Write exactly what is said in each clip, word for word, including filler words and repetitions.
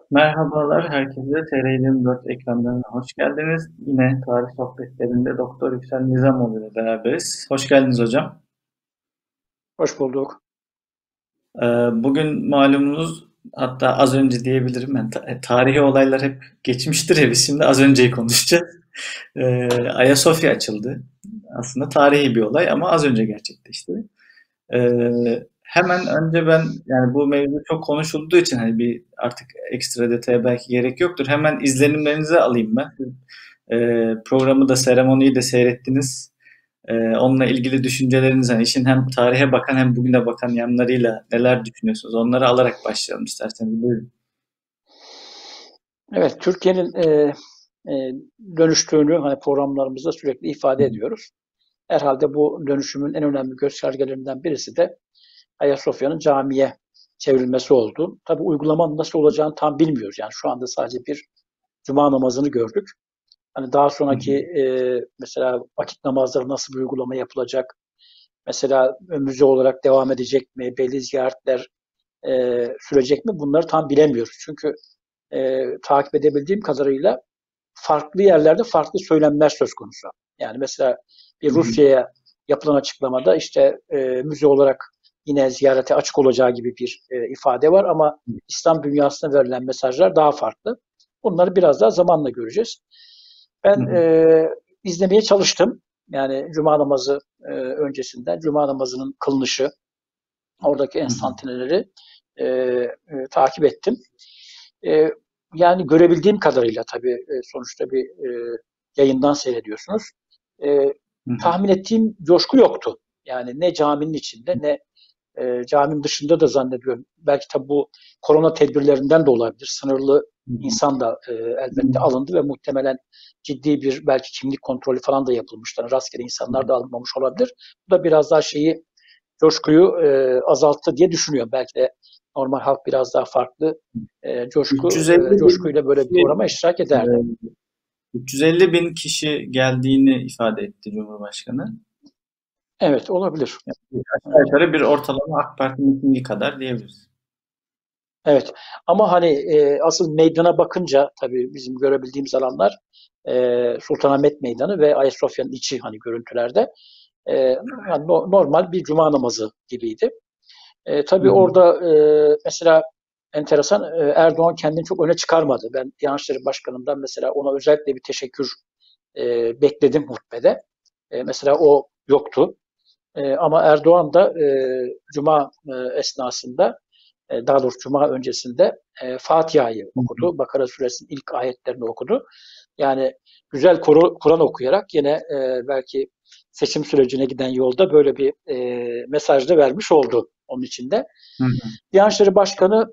Merhabalar herkese. T R yirmi dört ekranlarına hoş geldiniz. Yine tarih sohbetlerinde Doktor Yüksel Nizamoğlu ile beraberiz. Hoş geldiniz hocam. Hoş bulduk. Ee, Bugün malumunuz, hatta az önce diyebilirim ben, ta- e, tarihi olaylar hep geçmiştir ya, biz şimdi az önceyi konuşacağız. Ee, Ayasofya açıldı. Aslında tarihi bir olay ama az önce gerçekleşti. Ee, hemen önce ben, yani bu mevzu çok konuşulduğu için hani bir artık ekstra detaya belki gerek yoktur. Hemen izlenimlerinizi alayım ben. Ee, programı da, seremoniyi de seyrettiniz. Ee, onunla ilgili düşünceleriniz, hani işin hem tarihe bakan hem bugüne bakan yanlarıyla neler düşünüyorsunuz? Onları alarak başlayalım isterseniz. Buyurun. Evet, Türkiye'nin e, e, dönüştüğünü hani programlarımızda sürekli ifade ediyoruz. Herhalde bu dönüşümün en önemli göstergelerinden birisi de Ayasofya'nın camiye çevrilmesi oldu. Tabii uygulamanın nasıl olacağını tam bilmiyoruz. Yani şu anda sadece bir cuma namazını gördük. Hani daha Hı sonraki hı. e, mesela vakit namazları nasıl bir uygulama yapılacak? Mesela müze olarak devam edecek mi? Belli ziyaretler e, sürecek mi? Bunları tam bilemiyoruz. Çünkü e, takip edebildiğim kadarıyla farklı yerlerde farklı söylemler söz konusu. Yani mesela bir Hı hı. Rusya'ya yapılan açıklamada işte e, müze olarak yine ziyarete açık olacağı gibi bir e, ifade var ama İslam dünyasına verilen mesajlar daha farklı. Bunları biraz daha zamanla göreceğiz. Hı Ben hı. e, izlemeye çalıştım. Yani Cuma namazı e, öncesinde Cuma namazının kılınışı, oradaki Hı hı. enstantaneleri e, e, takip ettim. E, Yani görebildiğim kadarıyla tabii e, sonuçta bir e, yayından seyrediyorsunuz. E, Hı hı. Tahmin ettiğim coşku yoktu. Yani ne caminin içinde ne e, caminin dışında da zannediyorum. Belki tabii bu korona tedbirlerinden de olabilir. Sınırlı Hı hı. insan da e, elbette alındı ve muhtemelen ciddi bir belki kimlik kontrolü falan da yapılmıştır. Yani rastgele insanlar da alınmamış olabilir. Bu da biraz daha şeyi coşkuyu e, azalttı diye düşünüyorum. Belki de normal halk biraz daha farklı e, coşku e, üç yüz elli bin coşkuyla böyle bir kişi programa iştirak e, ederdi. üç yüz elli bin kişi geldiğini ifade etti Cumhurbaşkanı. Evet, olabilir. Yani aşağı Evet. yukarı bir ortalama AK Parti mitingi kadar diyebiliriz. Evet. Ama hani e, asıl meydana bakınca tabii bizim görebildiğimiz alanlar e, Sultanahmet Meydanı ve Ayasofya'nın içi hani görüntülerde e, yani no- normal bir cuma namazı gibiydi. E, Hı tabii hı. orada e, mesela enteresan e, Erdoğan kendini çok öne çıkarmadı. Ben Diyanet İşleri Başkanı'ndan mesela ona özellikle bir teşekkür e, bekledim hutbede. E, mesela o yoktu. E, ama Erdoğan da e, Cuma e, esnasında, e, daha doğrusu Cuma öncesinde e, Fatiha'yı Hı hı. okudu. Bakara Suresinin ilk ayetlerini okudu. Yani güzel Kur'an okuyarak yine e, belki seçim sürecine giden yolda böyle bir e, mesaj da vermiş oldu onun içinde. Hı hı. Diyanet İşleri Başkanı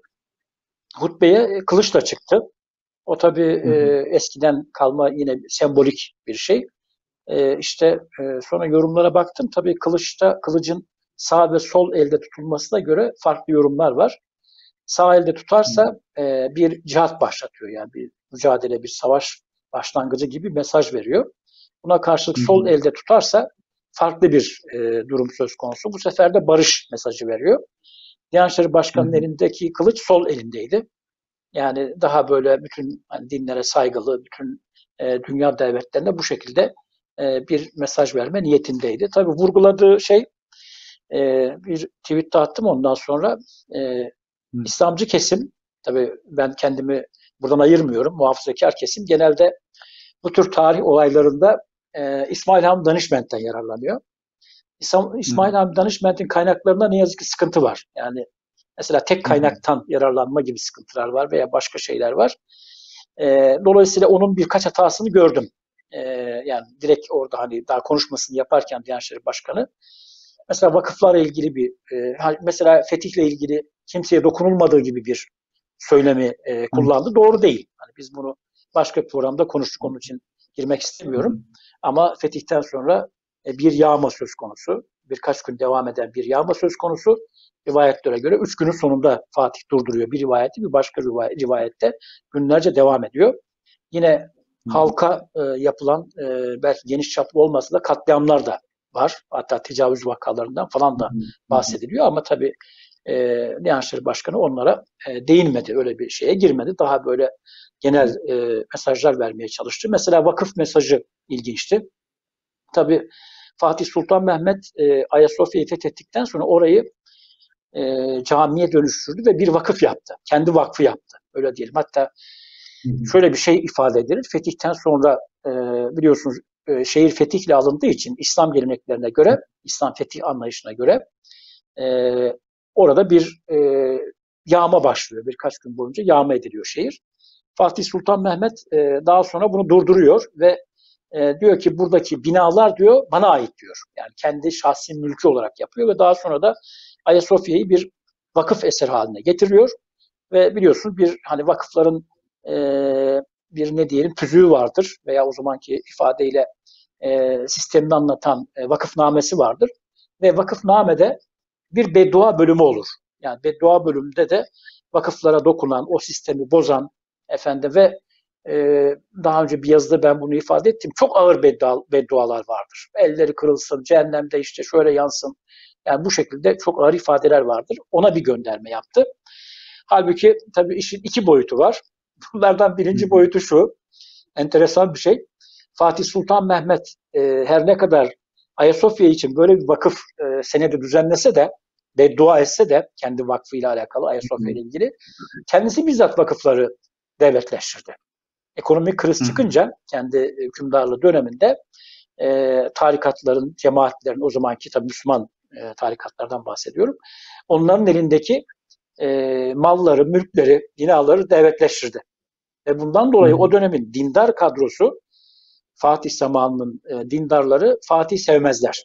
hutbeye kılıçla çıktı. O tabii Hı e, hı. eskiden kalma yine sembolik bir şey. E, işte e, sonra yorumlara baktım. Tabii kılıçta kılıcın sağ ve sol elde tutulmasına göre farklı yorumlar var. Sağ elde tutarsa e, bir cihat başlatıyor. Yani bir mücadele, bir savaş başlangıcı gibi bir mesaj veriyor. Buna karşılık Hı sol hı. elde tutarsa farklı bir e, durum söz konusu. Bu sefer de barış mesajı veriyor. Diyanet İşleri Hı Başkanı'nın hı. elindeki kılıç sol elindeydi. Yani daha böyle bütün hani dinlere saygılı, bütün e, dünya devletlerine bu şekilde e, bir mesaj verme niyetindeydi. Tabii vurguladığı şey e, bir tweet de attım ondan sonra e, Hı İslamcı kesim, tabii ben kendimi buradan ayırmıyorum, muhafazakar kesim genelde bu tür tarih olaylarında e, İsmail Hamdi Danışment'ten yararlanıyor. hı. İsmail Hamdi Danışment'in kaynaklarında ne yazık ki sıkıntı var. Yani mesela tek Hı hı. kaynaktan yararlanma gibi sıkıntılar var veya başka şeyler var. E, dolayısıyla onun birkaç hatasını gördüm. E, Yani direkt orada hani daha konuşmasını yaparken Diyanet İşleri Başkanı mesela vakıflarla ilgili bir e, mesela fetihle ilgili kimseye dokunulmadığı gibi bir söylemi e, Hı kullandı. Doğru değil. Hani biz bunu başka bir programda konuştuk. Onun için girmek hı. istemiyorum. Ama fetihten sonra e, bir yağma söz konusu. Birkaç gün devam eden bir yağma söz konusu. Rivayetlere göre üç günün sonunda Fatih durduruyor bir rivayeti, bir başka rivayette günlerce devam ediyor. Yine Hı hı. halka e, yapılan e, belki geniş çaplı olmasa da katliamlar da var. Hatta tecavüz vakalarından falan Hı da hı. Hı hı. bahsediliyor ama tabii e, Diyanet İşleri Başkanı onlara e, değinmedi. Öyle bir şeye girmedi. Daha böyle genel e, mesajlar vermeye çalıştı. Mesela vakıf mesajı ilginçti. Tabii Fatih Sultan Mehmet e, Ayasofya'yı fethettikten sonra orayı e, camiye dönüştürdü ve bir vakıf yaptı. Kendi vakfı yaptı. Öyle diyelim. Hatta şöyle bir şey ifade edilir. Fetihten sonra e, biliyorsunuz e, şehir fetihle alındığı için İslam geleneklerine göre, İslam fetih anlayışına göre e, orada bir e, yağma başlıyor. Birkaç gün boyunca yağma ediliyor şehir. Fatih Sultan Mehmet e, daha sonra bunu durduruyor ve e, diyor ki buradaki binalar diyor bana ait diyor. Yani kendi şahsi mülkü olarak yapıyor ve daha sonra da Ayasofya'yı bir vakıf eseri haline getiriyor. Ve biliyorsunuz bir hani vakıfların e, bir ne diyelim tüzüğü vardır veya o zamanki ifadeyle e, sistemini anlatan e, vakıfnamesi vardır. Ve vakıfnamede bir beddua bölümü olur. Yani beddua bölümünde de vakıflara dokunan, o sistemi bozan efendim ve e, daha önce bir yazıda ben bunu ifade ettim. Çok ağır beddua, beddualar vardır. Elleri kırılsın, cehennemde işte şöyle yansın. Yani bu şekilde çok ağır ifadeler vardır. Ona bir gönderme yaptı. Halbuki tabii işin iki boyutu var. Bunlardan birinci boyutu şu, enteresan bir şey. Fatih Sultan Mehmet e, her ne kadar Ayasofya için böyle bir vakıf e, senedi düzenlese de, beddua etse de kendi vakfıyla alakalı Ayasofya ile ilgili, kendisi bizzat vakıfları devletleştirdi. Ekonomik kriz çıkınca kendi hükümdarlığı döneminde e, tarikatların, cemaatlerin, o zamanki tabii Müslüman e, tarikatlardan bahsediyorum, onların elindeki e, malları, mülkleri, binaları devletleştirdi. Ve bundan dolayı o dönemin dindar kadrosu, Fatih zamanının e, dindarları Fatih sevmezler.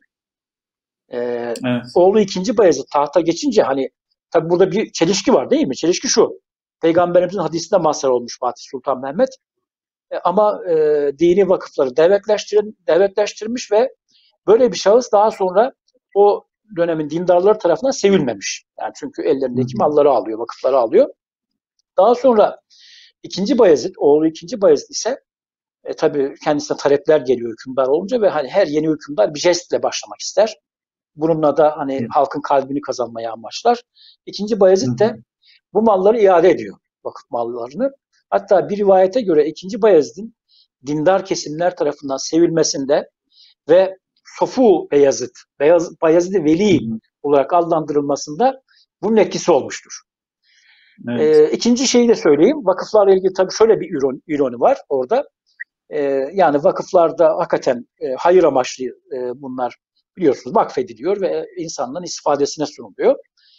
E, evet. Oğlu ikinci Bayezid tahta geçince hani tabi burada bir çelişki var değil mi? Çelişki şu. Peygamberimizin hadisinde mazhar olmuş Fatih Sultan Mehmet. E, ama e, dini vakıfları devletleştir, devletleştirmiş ve böyle bir şahıs daha sonra o dönemin dindarları tarafından sevilmemiş. Yani çünkü ellerindeki malları alıyor, vakıfları alıyor. Daha sonra ikinci Bayezid, oğlu ikinci Bayezid ise e, tabii kendisine talepler geliyor hükümdar olunca ve hani her yeni hükümdar bir jestle başlamak ister. Bununla da hani halkın kalbini kazanmaya amaçlar. İkinci Bayezid de bu malları iade ediyor, vakıf mallarını. Hatta bir rivayete göre ikinci Bayezid'in dindar kesimler tarafından sevilmesinde ve Sofu Beyazıt, Beyaz, Bayezid-i Veli olarak adlandırılmasında bunun etkisi olmuştur. Evet. Ee, ikinci şeyi de söyleyeyim. Vakıflarla ilgili tabii şöyle bir ironi, ironi var orada. Ee, yani vakıflarda hakikaten e, hayır amaçlı e, bunlar biliyorsunuz vakfediliyor ve insanların istifadesine sunuluyor.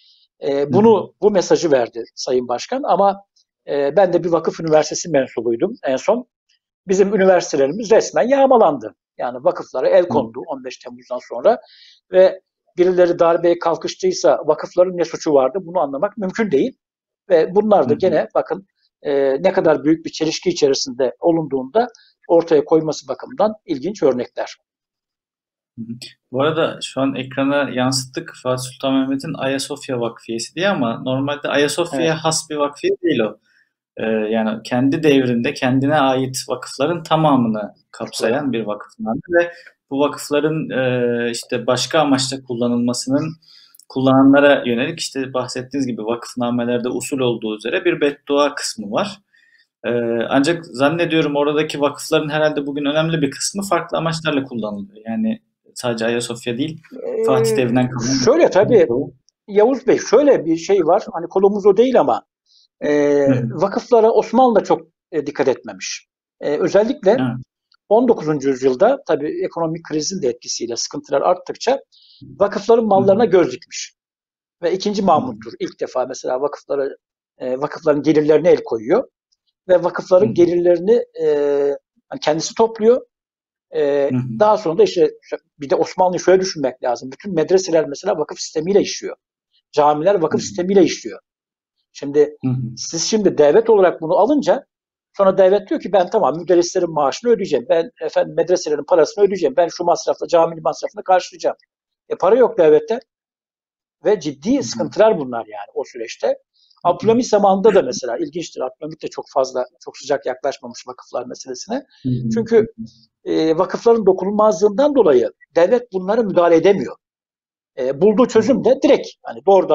E, bunu bu mesajı verdi Sayın Başkan ama e, ben de bir vakıf üniversitesi mensubuydum en son. Bizim üniversitelerimiz resmen yağmalandı. Yani vakıflara el kondu on beş Temmuz'dan sonra ve birileri darbeye kalkıştıysa vakıfların ne suçu vardı bunu anlamak mümkün değil. Ve bunlar da gene bakın e, ne kadar büyük bir çelişki içerisinde olunduğunda ortaya koyması bakımından ilginç örnekler. Bu arada şu an ekrana yansıttık Fatih Sultan Mehmet'in Ayasofya Vakfiyesi diye ama normalde Ayasofya'ya evet. has bir vakfiye değil o. Ee, yani kendi devrinde kendine ait vakıfların tamamını kapsayan bir vakıfname ve bu vakıfların e, işte başka amaçla kullanılmasının kullananlara yönelik işte bahsettiğiniz gibi vakıfnamelerde usul olduğu üzere bir beddua kısmı var. Ee, ancak zannediyorum oradaki vakıfların herhalde bugün önemli bir kısmı farklı amaçlarla kullanılıyor. Yani sadece Ayasofya değil, ee, Fatih devrinden kalan. Şöyle tabii Yavuz Bey şöyle bir şey var. Hani konumuz o değil ama e, vakıflara Osmanlı da çok e, dikkat etmemiş. E, özellikle evet. on dokuzuncu yüzyılda tabii ekonomik krizin de etkisiyle sıkıntılar arttıkça vakıfların mallarına göz dikmiş. Ve ikinci Mahmut'tur. İlk defa mesela vakıflara e, vakıfların gelirlerine el koyuyor. Ve vakıfların Hı. gelirlerini e, kendisi topluyor. E, daha sonra da işte bir de Osmanlı'yı şöyle düşünmek lazım. Bütün medreseler mesela vakıf sistemiyle işliyor. Camiler vakıf Hı. sistemiyle işliyor. Şimdi Hı. siz şimdi devlet olarak bunu alınca sonra devlet diyor ki ben tamam müderrislerin maaşını ödeyeceğim. Ben efendim medreselerin parasını ödeyeceğim. Ben şu masrafla caminin masrafını karşılayacağım. E para yok devlette. Ve ciddi Hı. sıkıntılar bunlar yani o süreçte. Abdülhamit zamanında da mesela ilginçtir. Abdülhamit de çok fazla, çok sıcak yaklaşmamış vakıflar meselesine. Hı hı. Çünkü e, vakıfların dokunulmazlığından dolayı devlet bunlara müdahale edemiyor. E, bulduğu çözüm de direkt hani doğrudan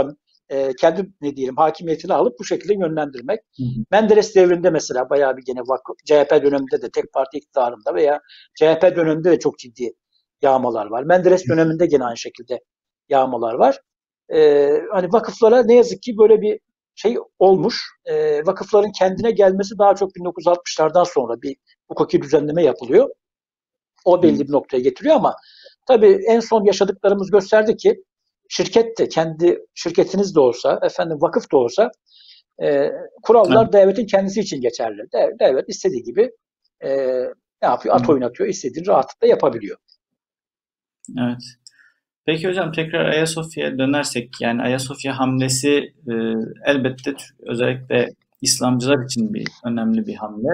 e, kendi ne diyelim hakimiyetini alıp bu şekilde yönlendirmek. Hı hı. Menderes devrinde mesela bayağı bir gene vakıf, C H P döneminde de tek parti iktidarında veya C H P döneminde de çok ciddi yağmalar var. Menderes döneminde gene aynı şekilde yağmalar var. E, hani vakıflara ne yazık ki böyle bir şey olmuş. E, vakıfların kendine gelmesi daha çok bin dokuz yüz altmışlardan sonra bir hukuki düzenleme yapılıyor. O belli Evet. bir noktaya getiriyor ama tabii en son yaşadıklarımız gösterdi ki şirket de kendi şirketiniz de olsa, efendim vakıf da olsa e, Evet. kurallar devletin kendisi için geçerli. De, devlet istediği gibi e, ne yapıyor? Hı At hı. oynatıyor, istediğini rahatlıkla yapabiliyor. Evet. Peki hocam tekrar Ayasofya'ya dönersek yani Ayasofya hamlesi e, elbette özellikle İslamcılar için bir önemli bir hamle.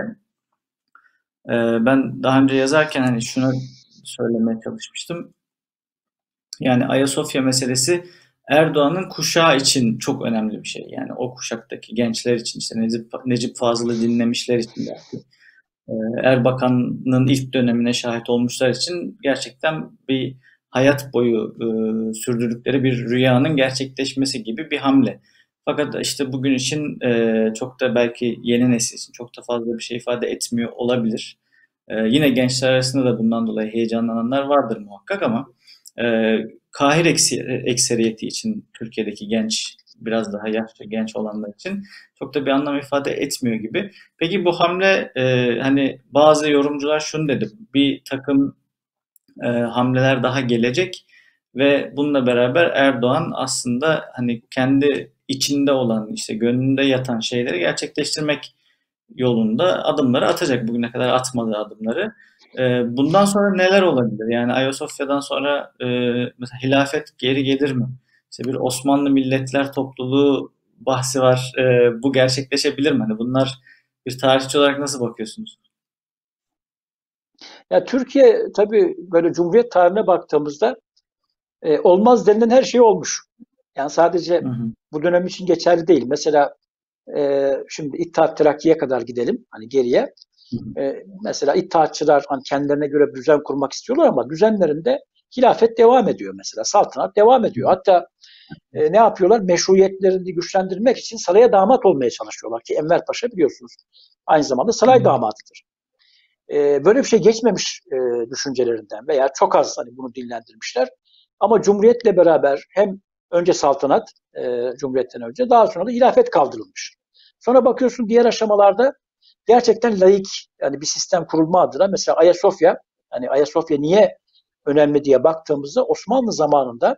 E, ben daha önce yazarken hani şunu söylemeye çalışmıştım. Yani Ayasofya meselesi Erdoğan'ın kuşağı için çok önemli bir şey. Yani o kuşaktaki gençler için işte Necip, Necip Fazıl'ı dinlemişler için belki. e, Erbakan'ın ilk dönemine şahit olmuşlar için gerçekten bir hayat boyu e, sürdürdükleri bir rüyanın gerçekleşmesi gibi bir hamle. Fakat işte bugün için e, çok da belki yeni nesil için çok da fazla bir şey ifade etmiyor olabilir. E, yine gençler arasında da bundan dolayı heyecanlananlar vardır muhakkak ama e, Kahir ekseriyeti için Türkiye'deki genç biraz daha yaşlı genç olanlar için çok da bir anlam ifade etmiyor gibi. Peki bu hamle e, hani bazı yorumcular şunu dedi. Bir takım e, hamleler daha gelecek ve bununla beraber Erdoğan aslında hani kendi içinde olan işte gönlünde yatan şeyleri gerçekleştirmek yolunda adımları atacak. Bugüne kadar atmadığı adımları. E, bundan sonra neler olabilir? Yani Ayasofya'dan sonra e, mesela hilafet geri gelir mi? İşte bir Osmanlı Milletler Topluluğu bahsi var. E, bu gerçekleşebilir mi? Hani bunlar bir tarihçi olarak nasıl bakıyorsunuz? Ya Türkiye tabii böyle Cumhuriyet tarihine baktığımızda e, olmaz denilen her şey olmuş. Yani sadece Hı hı. bu dönem için geçerli değil. Mesela e, şimdi İttihat Terakki'ye kadar gidelim hani geriye. Hı hı. E, mesela İttihatçılar hani kendilerine göre bir düzen kurmak istiyorlar ama düzenlerinde hilafet devam ediyor mesela. Saltanat devam ediyor. Hatta e, ne yapıyorlar? Meşruiyetlerini güçlendirmek için saraya damat olmaya çalışıyorlar ki Enver Paşa biliyorsunuz aynı zamanda Hı saray hı. damatıdır. E, böyle bir şey geçmemiş e, düşüncelerinden veya çok az hani bunu dinlendirmişler. Ama Cumhuriyet'le beraber hem önce saltanat, e, Cumhuriyet'ten önce daha sonra da hilafet kaldırılmış. Sonra bakıyorsun diğer aşamalarda gerçekten laik yani bir sistem kurulma adına mesela Ayasofya, hani Ayasofya niye önemli diye baktığımızda Osmanlı zamanında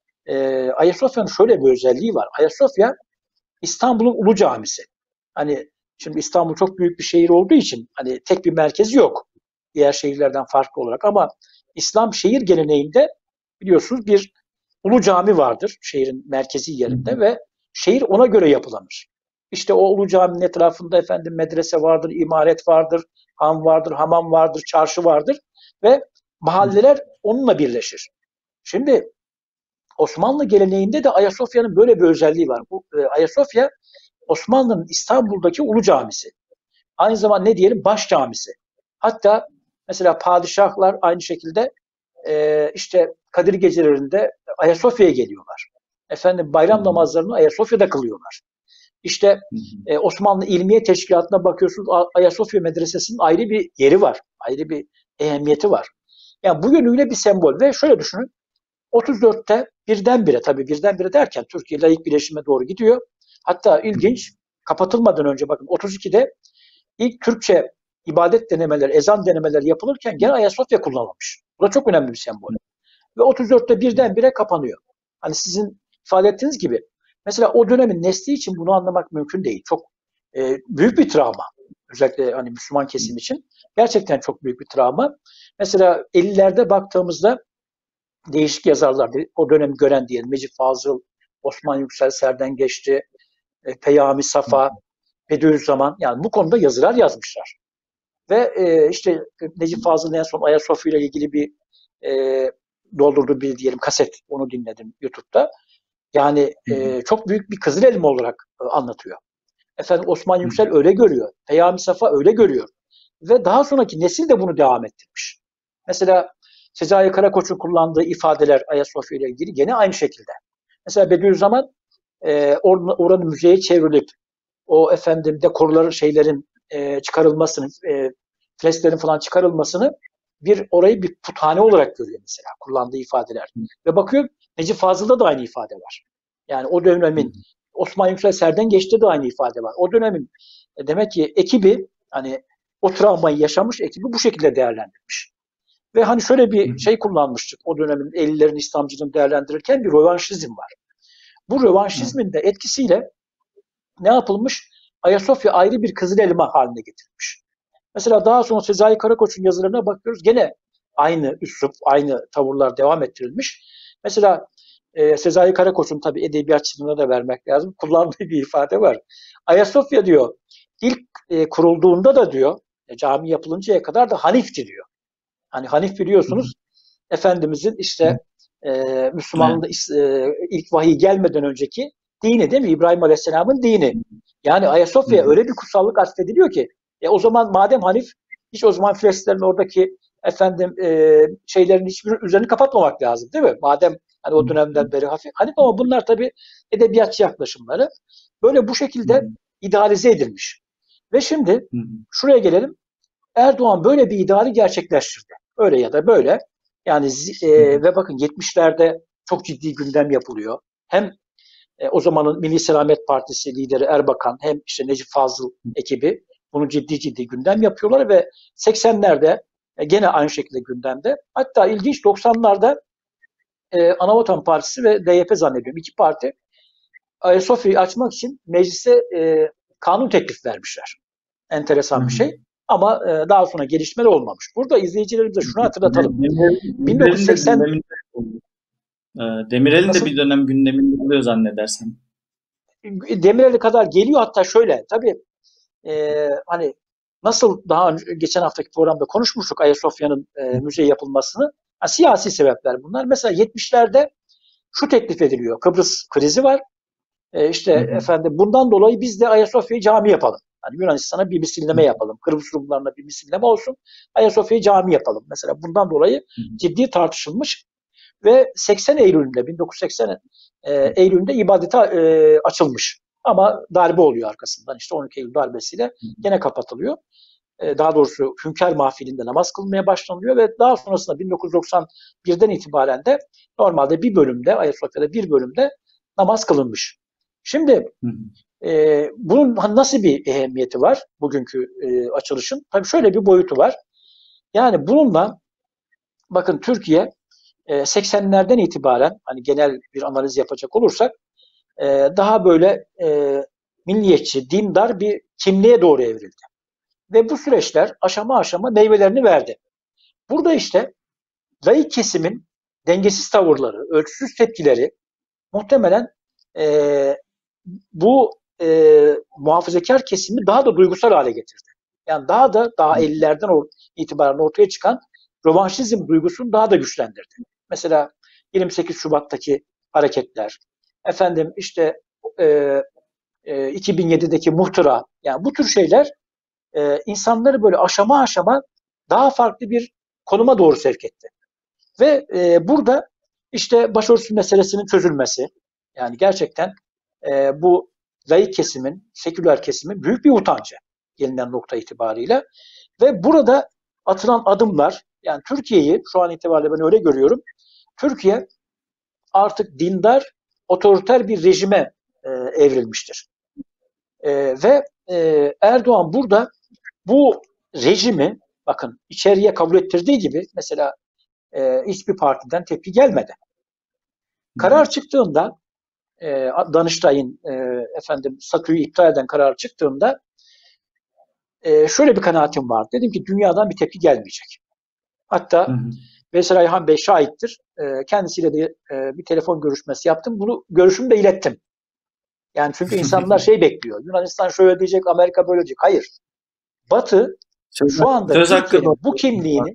e, Ayasofya'nın şöyle bir özelliği var. Ayasofya İstanbul'un Ulu Camisi. Hani şimdi İstanbul çok büyük bir şehir olduğu için hani tek bir merkezi yok diğer şehirlerden farklı olarak ama İslam şehir geleneğinde biliyorsunuz bir Ulu Cami vardır şehrin merkezi Hı yerinde hı. ve şehir ona göre yapılanır. İşte o Ulu Cami'nin etrafında efendim medrese vardır, imaret vardır, han vardır, hamam vardır, çarşı vardır ve mahalleler onunla birleşir. Şimdi Osmanlı geleneğinde de Ayasofya'nın böyle bir özelliği var. Bu e, Ayasofya Osmanlı'nın İstanbul'daki Ulu Camisi. Aynı zamanda ne diyelim baş camisi. Hatta mesela padişahlar aynı şekilde e, işte Kadir gecelerinde Ayasofya'ya geliyorlar. Efendim Hı bayram hı. namazlarını Ayasofya'da kılıyorlar. İşte Hı hı. e, Osmanlı İlmiye Teşkilatı'na bakıyorsunuz Ayasofya Medresesi'nin ayrı bir yeri var. Ayrı bir ehemmiyeti var. Yani bu yönüyle bir sembol ve şöyle düşünün otuz dörtte birdenbire tabii birdenbire derken Türkiye layık birleşime doğru gidiyor. Hatta Hı hı. ilginç kapatılmadan önce bakın otuz ikide ilk Türkçe ibadet denemeleri, ezan denemeleri yapılırken gene Ayasofya kullanılmış. Bu da çok önemli bir sembol. Ve otuz dörtte birdenbire kapanıyor. Hani sizin ifade ettiğiniz gibi mesela o dönemin nesli için bunu anlamak mümkün değil. Çok e, büyük bir travma. Özellikle hani Müslüman kesim için. Gerçekten çok büyük bir travma. Mesela ellilerde baktığımızda değişik yazarlar, o dönem gören diyelim Necip Fazıl, Osman Yüksel Serden geçti, e, Peyami Safa, Bediüzzaman yani bu konuda yazılar yazmışlar. Ve e, işte Necip Fazıl'ın en son Ayasofya ile ilgili bir e, doldurduğu bir diyelim kaset onu dinledim YouTube'da. Yani Hı hı. e, çok büyük bir kızıl elma olarak e, anlatıyor. Efendim Osman Hı hı. Yüksel öyle görüyor. Peyami Safa öyle görüyor. Ve daha sonraki nesil de bunu devam ettirmiş. Mesela Sezai Karakoç'un kullandığı ifadeler Ayasofya ile ilgili gene aynı şekilde. Mesela Bediüzzaman e, or, oranın müzeye çevrilip o efendim dekorların şeylerin e, çıkarılmasını, e, fresklerin falan çıkarılmasını bir orayı bir puthane olarak görüyor mesela kullandığı ifadeler. Ve bakıyor Necip Fazıl'da da aynı ifade var. Yani o dönemin Osman Yüksel Serdengeç'te de aynı ifade var. O dönemin e, demek ki ekibi hani o travmayı yaşamış ekibi bu şekilde değerlendirmiş. Ve hani şöyle bir şey kullanmıştık o dönemin ellilerin İslamcılığını değerlendirirken bir rövanşizm var. Bu rövanşizmin de etkisiyle ne yapılmış? Ayasofya ayrı bir kızıl elma haline getirilmiş. Mesela daha sonra Sezai Karakoç'un yazılarına bakıyoruz. Gene aynı üslup, aynı tavırlar devam ettirilmiş. Mesela e, Sezai Karakoç'un tabii edebiyatçılığına da vermek lazım. Kullandığı bir ifade var. Ayasofya diyor, ilk e, kurulduğunda da diyor, e, cami yapılıncaya kadar da Hanif'ti diyor. Hani Hanif biliyorsunuz, Efendimizin işte e, Müslümanlığında e, ilk vahiy gelmeden önceki dini değil mi? İbrahim Aleyhisselam'ın dini. Yani Ayasofya'ya öyle bir kutsallık atfediliyor ki e, o zaman madem Hanif hiç o zaman Filistinlerin oradaki efendim e, şeylerin hiçbir üzerini kapatmamak lazım değil mi? Madem hani o dönemden beri hafif. Hanif ama bunlar tabii edebiyatçı yaklaşımları. Böyle bu şekilde idealize edilmiş. Ve şimdi şuraya gelelim. Erdoğan böyle bir ideali gerçekleştirdi. Öyle ya da böyle. Yani e, ve bakın yetmişlerde çok ciddi gündem yapılıyor. Hem e, o zamanın Milli Selamet Partisi lideri Erbakan hem işte Necip Fazıl ekibi bunu ciddi ciddi gündem yapıyorlar ve seksenlerde e, gene aynı şekilde gündemde. Hatta ilginç doksanlarda e, Anavatan Partisi ve D Y P zannediyorum iki parti Ayasofya'yı açmak için meclise e, kanun teklif vermişler. Enteresan bir şey. Ama e, daha sonra gelişmeler olmamış. Burada izleyicilerimize şunu hatırlatalım. bin dokuz yüz seksen Demirel'in de bir dönem gündeminde oluyor zannedersem. Demirel'e kadar geliyor hatta şöyle. Tabii e, hani nasıl daha önce, geçen haftaki programda konuşmuştuk Ayasofya'nın e, müze yapılmasını. Ha, siyasi sebepler bunlar. Mesela yetmişlerde şu teklif ediliyor. Kıbrıs krizi var. E, işte hı hı. efendim bundan dolayı biz de Ayasofya'yı cami yapalım. Hani Yunanistan'a bir misilleme yapalım. Kıbrıs Rumlarına bir misilleme olsun. Ayasofya'yı cami yapalım. Mesela bundan dolayı ciddi tartışılmış ve seksen Eylül'ünde bin dokuz yüz seksen e, Eylül'ünde ibadete e, açılmış. Ama darbe oluyor arkasından. İşte on iki Eylül darbesiyle gene kapatılıyor. E, daha doğrusu Hünkâr Mahfili'nde namaz kılmaya başlanıyor ve daha sonrasında bin dokuz yüz doksan birden itibaren de normalde bir bölümde Ayasofya'da bir bölümde namaz kılınmış. Şimdi e, bunun nasıl bir ehemmiyeti var bugünkü e, açılışın? Tabii şöyle bir boyutu var. Yani bununla bakın Türkiye e, seksenlerden itibaren hani genel bir analiz yapacak olursak e, daha böyle e, milliyetçi, dindar bir kimliğe doğru evrildi. Ve bu süreçler aşama aşama meyvelerini verdi. Burada işte laik kesimin dengesiz tavırları, ölçüsüz tepkileri muhtemelen e, bu e, muhafazakar kesimi daha da duygusal hale getirdi. Yani daha da daha ellilerden itibaren ortaya çıkan rövanşizm duygusunu daha da güçlendirdi. Mesela yirmi sekiz Şubat'taki hareketler, efendim işte e, e, iki bin yedideki muhtıra, yani bu tür şeyler e, insanları böyle aşama aşama daha farklı bir konuma doğru sevk etti. Ve e, burada işte başörtüsü meselesinin çözülmesi, yani gerçekten e, bu laik kesimin, seküler kesimin büyük bir utancı gelinen nokta itibariyle. Ve burada atılan adımlar, yani Türkiye'yi şu an itibariyle ben öyle görüyorum, Türkiye artık dindar, otoriter bir rejime e, evrilmiştir. E, ve e, Erdoğan burada bu rejimi, bakın içeriye kabul ettirdiği gibi mesela e, hiçbir partiden tepki gelmedi. Karar çıktığında e, Danıştay'ın e, efendim statüyü iptal eden karar çıktığında e, şöyle bir kanaatim var. Dedim ki dünyadan bir tepki gelmeyecek. Hatta hı hı. Veysel Ayhan Bey şahittir. E, kendisiyle de e, bir telefon görüşmesi yaptım. Bunu görüşümü de ilettim. Yani çünkü insanlar şey bekliyor. Yunanistan şöyle diyecek, Amerika böyle diyecek. Hayır. Batı söz, şu anda Türkiye'nin bu kimliğini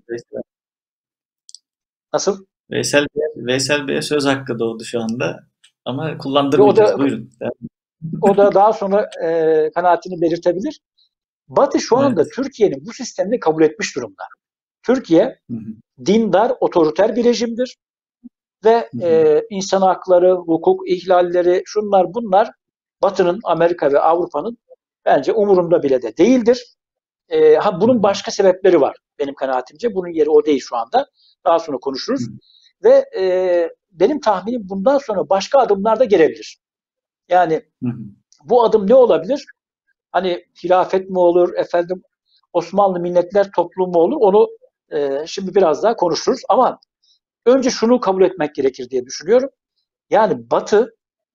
nasıl? Veysel, Veysel Bey'e söz hakkı doğdu şu anda. Ama kullandırmayacağız. O da, buyurun. O da daha sonra e, kanaatini belirtebilir. Batı şu anda evet. Türkiye'nin bu sistemini kabul etmiş durumda. Türkiye hı hı. dindar, otoriter bir rejimdir. ve Hı hı. e, insan hakları, hukuk ihlalleri, şunlar bunlar Batı'nın, Amerika ve Avrupa'nın bence umurunda bile de değildir. E, ha, Hı bunun başka sebepleri var benim kanaatimce. Bunun yeri o değil şu anda. Daha sonra konuşuruz. hı. Ve e, benim tahminim bundan sonra başka adımlar da gelebilir. Yani Hı hı. bu adım ne olabilir? Hani hilafet mi olur, efendim Osmanlı Milletler Topluluğu mu olur? Onu e, şimdi biraz daha konuşuruz. Ama önce şunu kabul etmek gerekir diye düşünüyorum. Yani Batı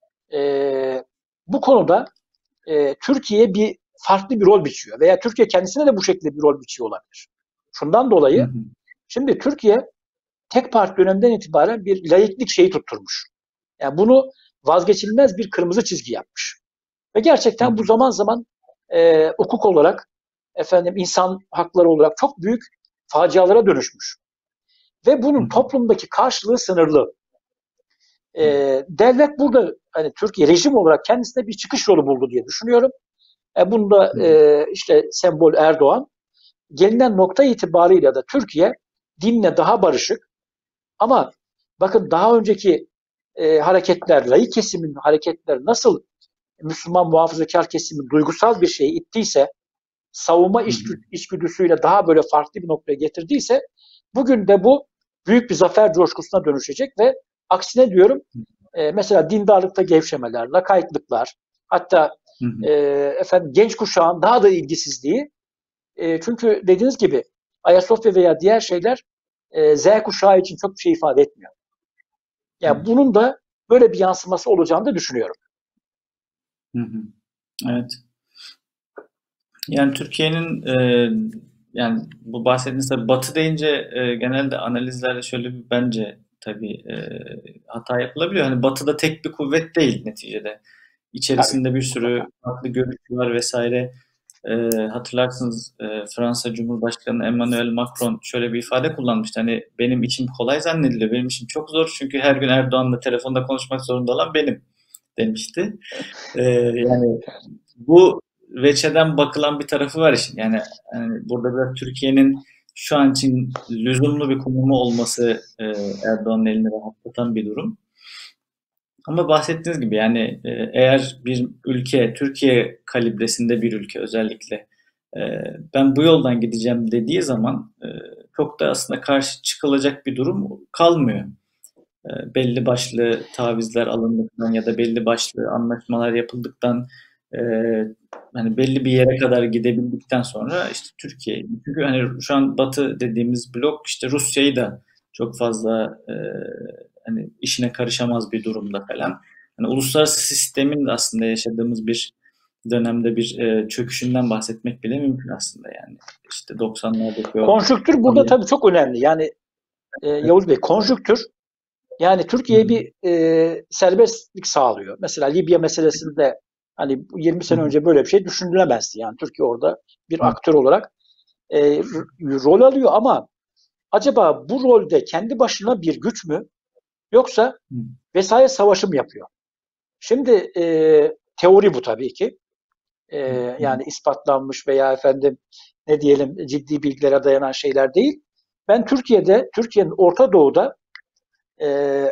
e, bu konuda e, Türkiye'ye bir farklı bir rol biçiyor veya Türkiye kendisine de bu şekilde bir rol biçiyor olabilir. Şundan Hı dolayı hı. şimdi Türkiye tek parti döneminden itibaren bir laiklik şeyi tutturmuş. Yani bunu vazgeçilmez bir kırmızı çizgi yapmış. Ve Hı gerçekten bu hı. zaman zaman e, hukuk olarak, efendim insan hakları olarak çok büyük facialara dönüşmüş. Ve Hı bunun hı. toplumdaki karşılığı sınırlı. E, devlet burada hani Türkiye rejim olarak kendisine bir çıkış yolu buldu diye düşünüyorum. E, bunda Hı hı. e, işte sembol Erdoğan. Gelinen nokta itibarıyla da Türkiye dinle daha barışık ama bakın daha önceki e, hareketler, laik kesimin hareketler nasıl Müslüman muhafazakar kesimin duygusal bir şeyi ittiyse, savunma Hı hı. içgü- içgüdüsüyle daha böyle farklı bir noktaya getirdiyse, bugün de bu büyük bir zafer coşkusuna dönüşecek ve aksine diyorum e, mesela dindarlıkta gevşemeler, lakaytlıklar, hatta Hı hı. e, efendim genç kuşağın daha da ilgisizliği. E, çünkü dediğiniz gibi Ayasofya veya diğer şeyler e, Z kuşağı için çok bir şey ifade etmiyor. Yani bunun da böyle bir yansıması olacağını da düşünüyorum. Hı hı. Evet. Yani Türkiye'nin e, yani bu bahsettiğiniz tabii Batı deyince e, genelde analizlerde şöyle bir bence tabii e, hata yapılabiliyor. Hani Batı'da tek bir kuvvet değil neticede. Tabii, İçerisinde bir sürü mutlaka. farklı görüş var vesaire. E, hatırlarsınız e, Fransa Cumhurbaşkanı Emmanuel Macron şöyle bir ifade kullanmıştı. Hani benim işim kolay zannediliyor. Benim işim çok zor çünkü her gün Erdoğan'la telefonda konuşmak zorunda olan benim demişti. E, yani bu veçeden bakılan bir tarafı var işin. Yani, yani burada biraz Türkiye'nin şu an için lüzumlu bir konumu olması e, Erdoğan'ın elini rahatlatan bir durum. Ama bahsettiğiniz gibi yani e, eğer bir ülke, Türkiye kalibresinde bir ülke özellikle e, ben bu yoldan gideceğim dediği zaman e, çok da aslında karşı çıkılacak bir durum kalmıyor. E, belli başlı tavizler alındıktan ya da belli başlı anlaşmalar yapıldıktan e, hani belli bir yere kadar gidebildikten sonra işte Türkiye çünkü hani şu an Batı dediğimiz blok işte Rusya'yı da çok fazla e, hani işine karışamaz bir durumda falan. Hani uluslararası sistemin de aslında yaşadığımız bir dönemde bir e, çöküşünden bahsetmek bile mümkün aslında yani. İşte doksanlardaki o Konjüktür burada tabii çok önemli. Yani e, Yavuz Bey, konjüktür yani Hı Türkiye'ye hı. bir e, serbestlik sağlıyor. Mesela Libya meselesinde hani yirmi Hı sene hı. önce böyle bir şey düşünülemezdi. Yani Türkiye orada bir Hı aktör olarak e, r- rol alıyor ama acaba bu rolde kendi başına bir güç mü yoksa hı. vesayet savaşı mı yapıyor? Şimdi e, teori bu tabii ki. E, Hı hı. yani ispatlanmış veya efendim ne diyelim ciddi bilgilere dayanan şeyler değil. Ben Türkiye'de, Türkiye'nin Orta Doğu'da e,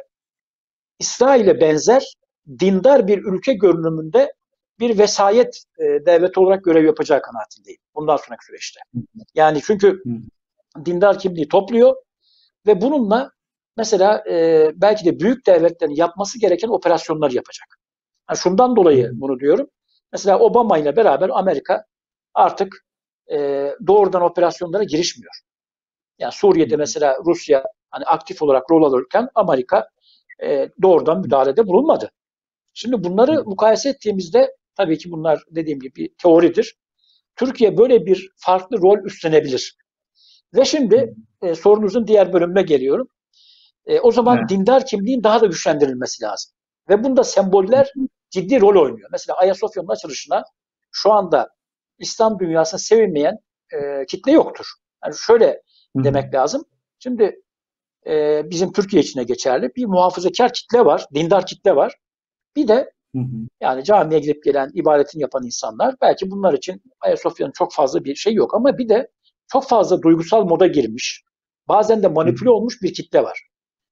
İsrail'e benzer dindar bir ülke görünümünde bir vesayet e, devleti olarak görev yapacağı kanaatindeyim. Bundan sonraki süreçte. Yani çünkü Hı dindar kimliği topluyor ve bununla mesela e, belki de büyük devletlerin yapması gereken operasyonlar yapacak. Yani şundan hı. dolayı bunu diyorum. Mesela Obama ile beraber Amerika artık e, doğrudan operasyonlara girişmiyor. Yani Hı Suriye'de hı. mesela Rusya hani aktif olarak rol alırken Amerika e, doğrudan müdahalede bulunmadı. Şimdi Hı bunları mukayese ettiğimizde tabii ki bunlar dediğim gibi bir teoridir. Türkiye böyle bir farklı rol üstlenebilir. Ve hı. şimdi e, sorunuzun diğer bölümüne geliyorum. E, o zaman Evet. dindar kimliğin daha da güçlendirilmesi lazım. Ve bunda Hı semboller ciddi rol oynuyor. Mesela Ayasofya'nın açılışına şu anda İslam dünyasında sevilmeyen e, kitle yoktur. Yani şöyle hı. demek lazım. Şimdi e, bizim Türkiye içine geçerli bir muhafazakar kitle var, dindar kitle var. Bir de Hı hı. yani camiye gidip gelen, ibadetini yapan insanlar. Belki bunlar için Ayasofya'nın çok fazla bir şey yok ama bir de çok fazla duygusal moda girmiş, bazen de Hı hı. manipüle olmuş bir kitle var.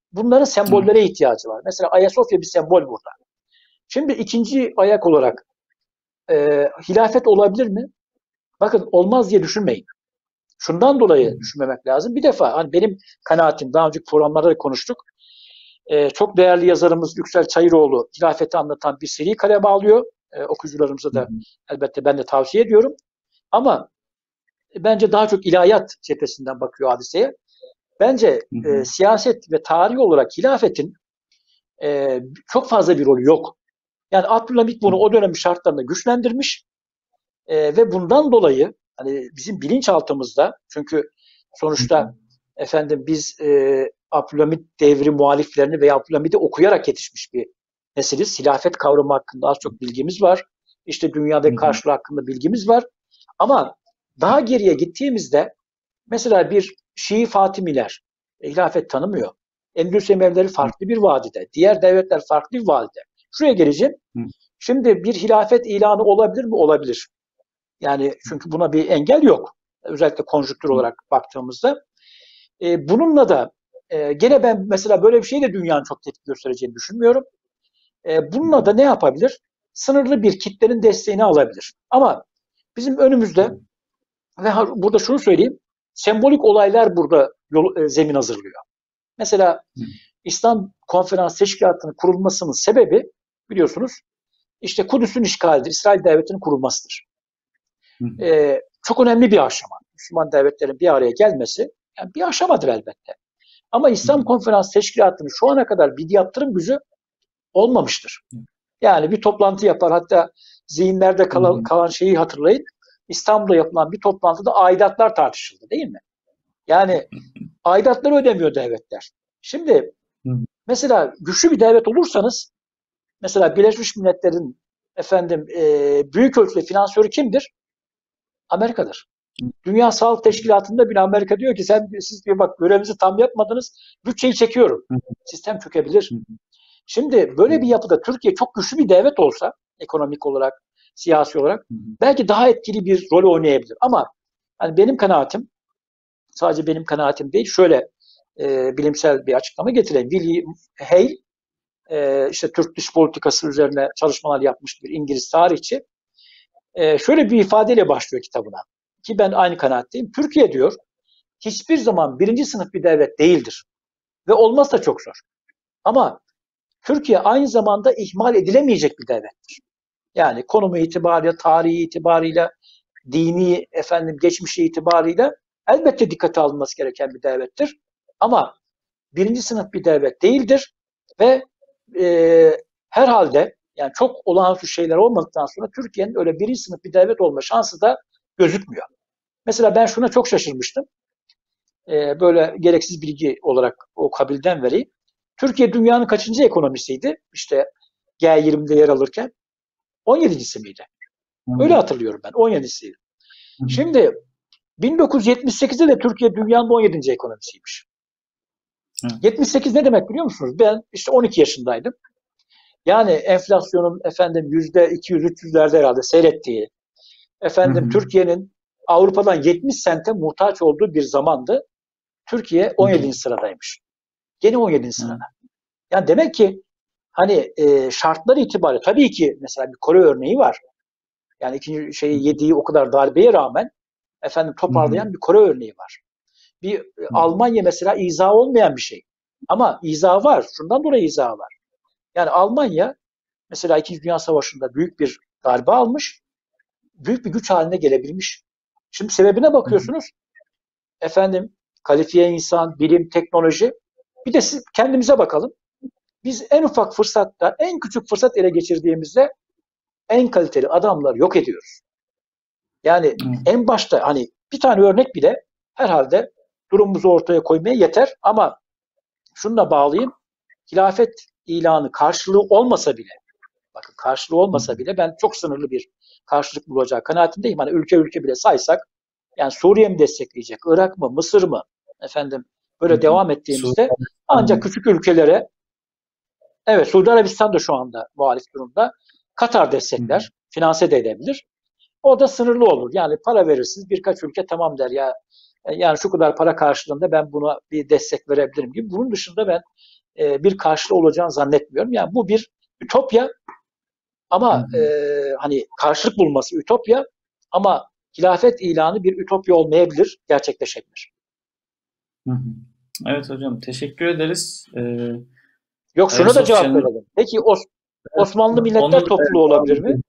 bunların sembollere ihtiyacı var. Mesela Ayasofya bir sembol burada. Şimdi ikinci ayak olarak e, hilafet olabilir mi? Bakın olmaz diye düşünmeyin. Şundan dolayı düşünmemek lazım. Bir defa hani benim kanaatim, daha önceki programlarda da konuştuk. E, çok değerli yazarımız Yüksel Çayıroğlu hilafeti anlatan bir seri kaleme alıyor. E, okuyucularımıza da elbette ben de tavsiye ediyorum. Ama bence daha çok ilahiyat cephesinden bakıyor hadiseye. Bence e, siyaset ve tarih olarak hilafetin e, çok fazla bir rolü yok. Yani Abdülhamit bunu o dönemin şartlarında güçlendirmiş e, ve bundan dolayı hani bizim bilinçaltımızda, çünkü sonuçta efendim biz e, Abdülhamit devri muhaliflerini veya Abdülhamit'i okuyarak yetişmiş bir nesiliz. Hilafet kavramı hakkında az çok bilgimiz var. İşte dünyadaki karşılığı hakkında bilgimiz var. Ama daha geriye gittiğimizde mesela bir Şii Fatimiler e, hilafet tanımıyor. Endülüs Emevileri farklı bir vadide. Diğer devletler farklı bir vadide. Şuraya geleceğim. Şimdi bir hilafet ilanı olabilir mi? Olabilir. Yani çünkü buna bir engel yok. Özellikle konjüktür olarak baktığımızda. E, bununla da e, gene ben mesela böyle bir şeyle dünyanın çok tepki göstereceğini düşünmüyorum. E, bununla da ne yapabilir? Sınırlı bir kitlenin desteğini alabilir. Ama bizim önümüzde ve burada şunu söyleyeyim, sembolik olaylar burada yol, e, zemin hazırlıyor. Mesela İslam Konferans Teşkilatı'nın kurulmasının sebebi biliyorsunuz işte Kudüs'ün işgalidir, İsrail Devleti'nin kurulmasıdır. Ee, çok önemli bir aşama. Müslüman devletlerin bir araya gelmesi yani bir aşamadır elbette. Ama İslam Konferans Teşkilatı'nın şu ana kadar bir yaptırım gücü olmamıştır. Yani bir toplantı yapar, hatta zihinlerde kalan, kalan şeyi hatırlayın. İstanbul'da yapılan bir toplantıda aidatlar tartışıldı değil mi? Yani aidatları ödemiyor devletler. Şimdi mesela güçlü bir devlet olursanız, mesela Birleşmiş Milletler'in efendim e, büyük ölçüde finansörü kimdir? Amerika'dır. Dünya Sağlık Teşkilatı'nda bile Amerika diyor ki sen siz diyor bak görevinizi tam yapmadınız, bütçeyi çekiyorum. Sistem çökebilir. Şimdi böyle bir yapıda Türkiye çok güçlü bir devlet olsa ekonomik olarak, siyasi olarak belki daha etkili bir rol oynayabilir. Ama hani benim kanaatim, sadece benim kanaatim değil, şöyle e, bilimsel bir açıklama getireyim. William Hale e, işte Türk dış politikası üzerine çalışmalar yapmış bir İngiliz tarihçi. E, şöyle bir ifadeyle başlıyor kitabına. Ki ben aynı kanaatteyim. Türkiye diyor hiçbir zaman birinci sınıf bir devlet değildir. Ve olmaz da çok zor. Ama Türkiye aynı zamanda ihmal edilemeyecek bir devlettir. Yani konumu itibariyle, tarihi itibariyle, dini efendim geçmişi itibariyle elbette dikkate alınması gereken bir devlettir. Ama birinci sınıf bir devlet değildir ve e, herhalde yani çok olağanüstü şeyler olmadıktan sonra Türkiye'nin öyle birinci sınıf bir devlet olma şansı da gözükmüyor. Mesela ben şuna çok şaşırmıştım. E, böyle gereksiz bilgi olarak o kabilden vereyim. Türkiye dünyanın kaçıncı ekonomisiydi? İşte G yirmide yer alırken on yedincisi miydi? Öyle hatırlıyorum ben. on yedisiydi. Şimdi bin dokuz yüz yetmiş sekizde de Türkiye dünyanın on yedinci ekonomisiymiş. Hı. yetmiş sekiz ne demek biliyor musunuz? Ben işte on iki yaşındaydım. Yani enflasyonun efendim yüzde iki yüz üç yüzlerde herhalde seyrettiği, efendim Türkiye'nin Avrupa'dan yetmiş sente muhtaç olduğu bir zamandı. Türkiye on yedinci sıradaymış. Gene on yedinci sırada. Yani demek ki hani e, şartlar itibariyle tabii ki mesela bir Kore örneği var. Yani ikinci şeyi yediği o kadar darbeye rağmen efendim toparlayan Hı-hı. bir Kore örneği var. Bir Hı-hı. Almanya mesela izahı olmayan bir şey. Ama izahı var. Şundan dolayı izahı var. Yani Almanya mesela İkinci Dünya Savaşı'nda büyük bir darbe almış. Büyük bir güç haline gelebilmiş. Şimdi sebebine bakıyorsunuz. Hı-hı. Efendim kalifiye insan, bilim, teknoloji. Bir de siz kendimize bakalım. Biz en ufak fırsatta, en küçük fırsat ele geçirdiğimizde en kaliteli adamları yok ediyoruz. Yani hmm. en başta hani bir tane örnek bile herhalde durumumuzu ortaya koymaya yeter ama şununla bağlayayım. Hilafet ilanı karşılığı olmasa bile, bakın karşılığı olmasa bile ben çok sınırlı bir karşılık bulacağı kanaatindeyim. Hani ülke ülke bile saysak, yani Suriye mi destekleyecek, Irak mı, Mısır mı, efendim böyle hmm. devam ettiğimizde ancak küçük ülkelere, evet Suudi Arabistan da şu anda muhalif durumda, Katar destekler, hmm. finanse de edebilir. O da sınırlı olur. Yani para verirsiniz, birkaç ülke tamam der ya, yani şu kadar para karşılığında ben buna bir destek verebilirim gibi. Bunun dışında ben e, bir karşılığı olacağını zannetmiyorum. Yani bu bir ütopya ama Hı e, hı. hani karşılık bulması ütopya ama hilafet ilanı bir ütopya olmayabilir, gerçekleşebilir. Hı hı. Evet hocam, teşekkür ederiz. Ee, Yok şuna da cevap Ayasofya'nın verelim. Peki Os Osmanlı onu Milletler da Topluluğu olabilir mi?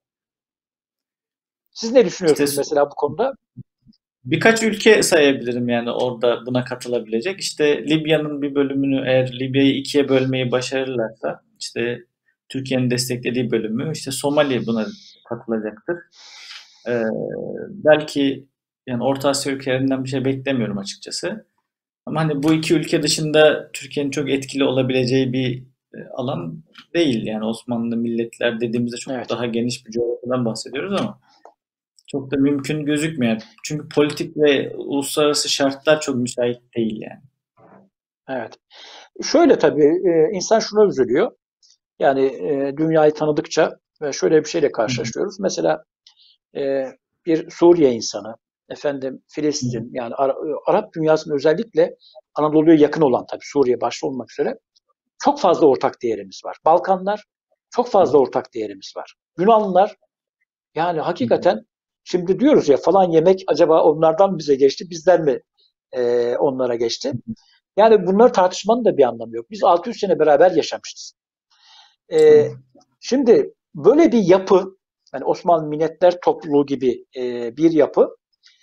Siz ne işte düşünüyorsunuz mesela bu konuda? birkaç ülke sayabilirim yani orada buna katılabilecek. İşte Libya'nın bir bölümünü, eğer Libya'yı ikiye bölmeyi başarırlarsa, işte Türkiye'nin desteklediği bölümü, işte Somali buna katılacaktır. Ee, Belki yani Orta Asya ülkelerinden bir şey beklemiyorum açıkçası. Ama hani bu iki ülke dışında Türkiye'nin çok etkili olabileceği bir e, alan değil. Yani Osmanlı milletler dediğimizde çok Evet. daha geniş bir coğrafyadan bahsediyoruz ama çok da mümkün gözükmüyor. Çünkü politik ve uluslararası şartlar çok müsait değil yani. Evet. Şöyle tabii e, insan şuna üzülüyor. Yani e, dünyayı tanıdıkça ve şöyle bir şeyle Hı hı. karşılaşıyoruz. Mesela e, bir Suriye insanı, efendim Hı hı. Filistin, yani Ara- Arap dünyasının özellikle Anadolu'ya yakın olan tabii Suriye başta olmak üzere çok fazla ortak değerimiz var. Balkanlar çok fazla ortak değerimiz var. Yunanlılar yani Hı hı. hakikaten şimdi diyoruz ya falan yemek acaba onlardan bize geçti, bizden mi e, onlara geçti? Yani bunları tartışmanın da bir anlamı yok. Biz altı yüz sene beraber yaşamışız. Evet. E, Şimdi böyle bir yapı, yani Osmanlı Milletler Topluluğu gibi e, bir yapı,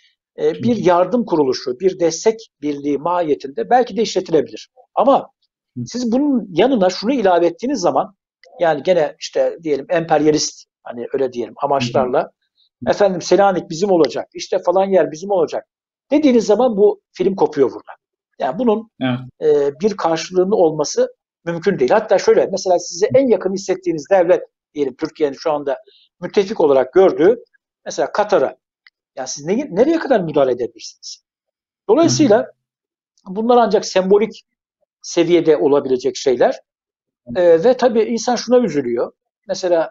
e, Hı bir hı. yardım kuruluşu, bir destek birliği mahiyetinde belki de işletilebilir. Ama Hı siz bunun yanına şunu ilave ettiğiniz zaman, yani gene işte diyelim emperyalist, hani öyle diyelim hı. amaçlarla, efendim Selanik bizim olacak, işte falan yer bizim olacak dediğiniz zaman bu film kopuyor burada. Yani bunun Evet. e, bir karşılığının olması mümkün değil. Hatta şöyle, mesela size en yakın hissettiğiniz devlet, diyelim Türkiye'nin şu anda müttefik olarak gördüğü, mesela Katar'a, yani siz ne, nereye kadar müdahale edebilirsiniz? Hı hı. Dolayısıyla bunlar ancak sembolik seviyede olabilecek şeyler. E, ve tabii insan şuna üzülüyor. Mesela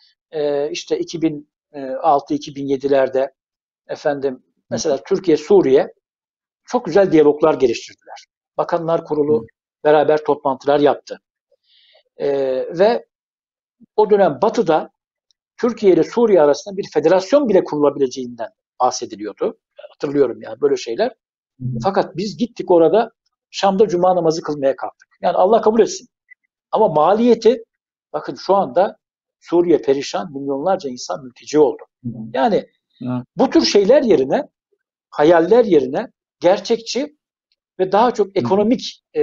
e, işte iki bin altı iki bin yedilerde efendim Hı mesela Türkiye Suriye çok güzel diyaloglar geliştirdiler. Bakanlar hı. Kurulu beraber toplantılar yaptı. E, ve o dönem Batı'da Türkiye ile Suriye arasında bir federasyon bile kurulabileceğinden bahsediliyordu. Hatırlıyorum yani böyle şeyler. Hı hı. Fakat biz gittik orada Şam'da cuma namazı kılmaya kalktık. Yani Allah kabul etsin. Ama maliyeti, bakın şu anda Suriye perişan, milyonlarca insan mülteci oldu. Hı hı. Yani Evet. bu tür şeyler yerine, hayaller yerine gerçekçi ve daha çok Hı hı. ekonomik e,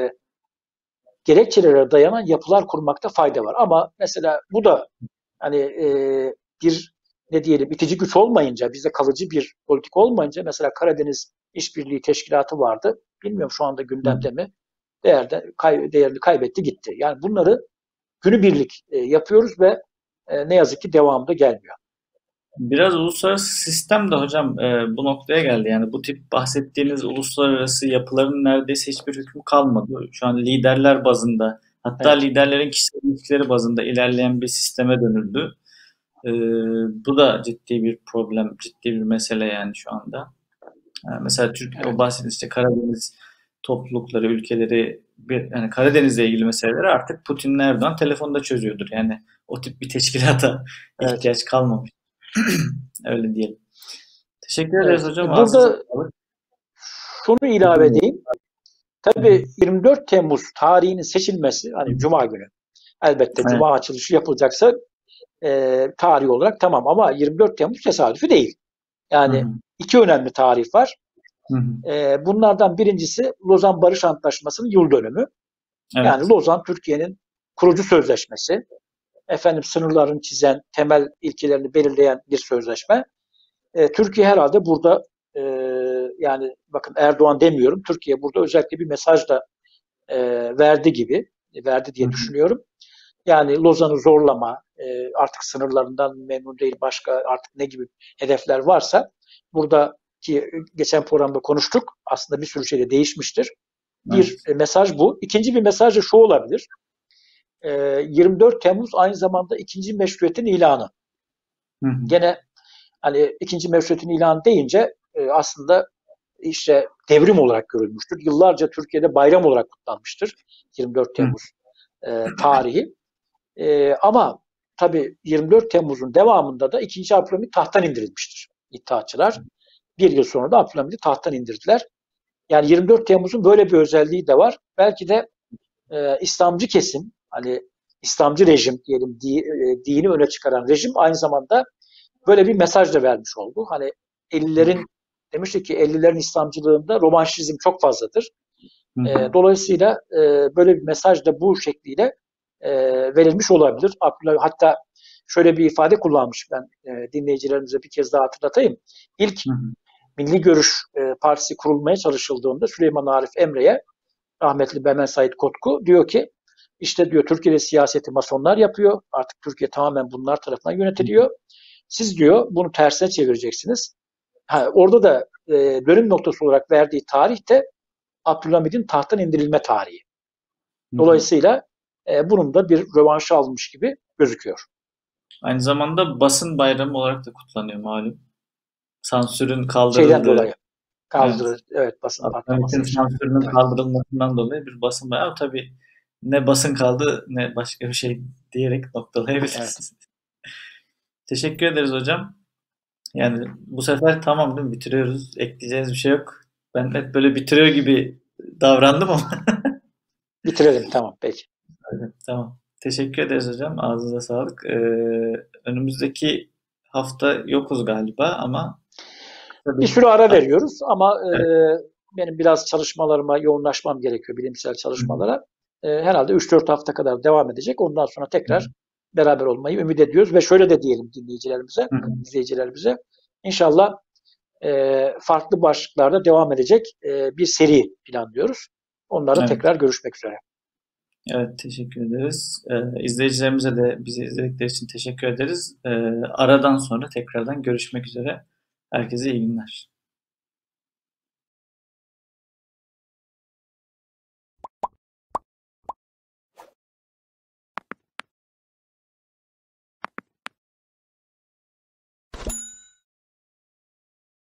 gerekçelere dayanan yapılar kurmakta fayda var. Ama mesela bu da hani e, bir ne diyelim itici güç olmayınca, bizde kalıcı bir politik olmayınca, mesela Karadeniz İşbirliği Teşkilatı vardı. Bilmiyorum şu anda Hı hı. gündemde mi? Değerde, kay, değerini kaybetti gitti. Yani bunları günübirlik e, yapıyoruz ve e, ne yazık ki devamı da gelmiyor. Biraz uluslararası sistem de hocam e, bu noktaya geldi. Yani bu tip bahsettiğiniz uluslararası yapıların neredeyse hiçbir hükmü kalmadı. Şu an liderler bazında, hatta Evet, liderlerin kişisel ilişkileri bazında ilerleyen bir sisteme dönüldü. E, Bu da ciddi bir problem, ciddi bir mesele yani şu anda. E, mesela Türk, o evet, bahsettiğiniz işte Karadeniz toplulukları, ülkeleri, bir, yani Karadeniz'le ilgili meseleleri artık Putin'le Erdoğan telefonda çözüyordur. Yani o tip bir teşkilata evet, ihtiyaç kalmamış. Öyle diyelim. Teşekkür ederiz evet. hocam. E, Ağzınıza burada sağlık. şunu ilave edeyim. Tabii yirmi dört Temmuz tarihinin seçilmesi, hani Cuma günü, elbette Evet. Cuma açılışı yapılacaksa e, tarih olarak tamam, ama yirmi dört Temmuz tesadüfü değil. Hı Yani hı. iki önemli tarih var. Hı hı. E, bunlardan birincisi Lozan Barış Antlaşması'nın yıl dönümü. Yani Evet. Lozan Türkiye'nin kurucu sözleşmesi. Efendim sınırlarını çizen, temel ilkelerini belirleyen bir sözleşme. E, Türkiye herhalde burada e, yani bakın Erdoğan demiyorum, Türkiye burada özellikle bir mesaj da e, verdi gibi, verdi Hı diye hı. düşünüyorum. Yani Lozan'ı zorlama, e, artık sınırlarından memnun değil, başka artık ne gibi hedefler varsa, burada ki geçen programda konuştuk, aslında bir sürü şey de değişmiştir. Bir Evet. e, mesaj bu. İkinci bir mesaj da şu olabilir. E, yirmi dört Temmuz aynı zamanda ikinci meşruiyetin ilanı. Hı hı. Gene hani ikinci meşruiyetin ilanı deyince e, aslında işte devrim olarak görülmüştür. Yıllarca Türkiye'de bayram olarak kutlanmıştır yirmi dört Temmuz e, tarihi. E, ama tabii yirmi dört Temmuz'un devamında da ikinci Abdülhamit tahttan indirilmiştir İttihatçılar. Bir yıl sonra da Abdülhamit'i tahttan indirdiler. Yani yirmi dört Temmuz'un böyle bir özelliği de var. Belki de e, İslamcı kesim, hani İslamcı rejim diyelim, di, e, dini öne çıkaran rejim aynı zamanda böyle bir mesaj da vermiş oldu. Hani ellilerin demiştik ki ellilerin İslamcılığında romanşizm çok fazladır. E, dolayısıyla e, böyle bir mesaj da bu şekliyle e, verilmiş olabilir. Abdülhamit, hatta şöyle bir ifade kullanmış, ben e, dinleyicilerimize bir kez daha hatırlatayım. İlk Milli Görüş e, Partisi kurulmaya çalışıldığında Süleyman Arif Emre'ye rahmetli Mehmet Said Kotku diyor ki işte diyor Türkiye'de siyaseti masonlar yapıyor. Artık Türkiye tamamen bunlar tarafından yönetiliyor. Siz diyor bunu tersine çevireceksiniz. Ha, orada da e, dönüm noktası olarak verdiği tarih de Abdülhamid'in tahttan indirilme tarihi. Dolayısıyla e, bunun da bir rövanşı almış gibi gözüküyor. Aynı zamanda basın bayramı olarak da kutlanıyor malum. Sansürün kaldırıldığı. Şeyden dolayı. Kaldırır, evet, evet basın patlaması. Sansürünün evet. kaldırılmasından dolayı bir basın bayramı. Tabii ne basın kaldı ne başka bir şey diyerek noktalayabiliriz. Evet. Teşekkür ederiz hocam. Yani bu sefer tamam değil mi? Bitiriyoruz. Ekleyeceğiniz bir şey yok. Ben hep böyle bitiriyor gibi davrandım ama. Bitirelim, tamam, peki. Evet, tamam. Teşekkür ederiz hocam. Ağzınıza sağlık. Ee, önümüzdeki hafta yokuz galiba ama bir süre ara veriyoruz ama evet. e, benim biraz çalışmalarıma yoğunlaşmam gerekiyor, bilimsel çalışmalara. E, herhalde üç dört hafta kadar devam edecek. Ondan sonra tekrar Hı. beraber olmayı ümit ediyoruz ve şöyle de diyelim dinleyicilerimize, Hı. izleyicilerimize. İnşallah e, farklı başlıklarda devam edecek e, bir seri planlıyoruz. Onlarla evet. tekrar görüşmek üzere. Evet, teşekkür ederiz. Ee, izleyicilerimize de bizi izledikleri için teşekkür ederiz. Ee, aradan sonra tekrardan görüşmek üzere. Herkese iyi günler.